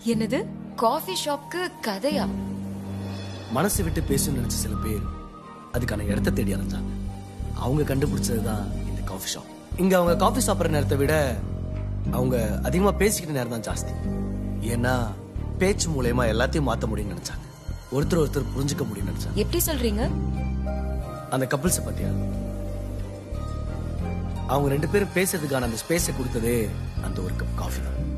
என்னது? காஃபி ஷாப்க்கு கதையா? மனசு விட்டு பேசணும்னு நினைச்ச சில பேர் அதுக்கான இடத்தை தேடி அலைஞ்சாங்க. அவங்க கண்டுபிடிச்சதுதான் இந்த காஃபி ஷாப். இங்க அவங்க காஃபி சாப்பிட்ற நேரத்தை விட அவங்க அதிகமா பேசிக்கிட்ட நேரம் தான் ஜாஸ்தி. ஏன்னா பேச்சு மூலயமா எல்லாத்தையும் மாத்த முடியும்னு நினைச்சாங்க. ஒருத்தர் புரிஞ்சுக்க முடியும்னு நினைச்சாங்க. எப்படி சொல்றீங்க? அந்த கப்பிள்ஸை பத்தியா? அவங்க 2 பேரும் பேசுறதுக்கான அந்த ஸ்பேஸை கொடுத்ததே அந்த ஒரு கப் காஃபி தான்.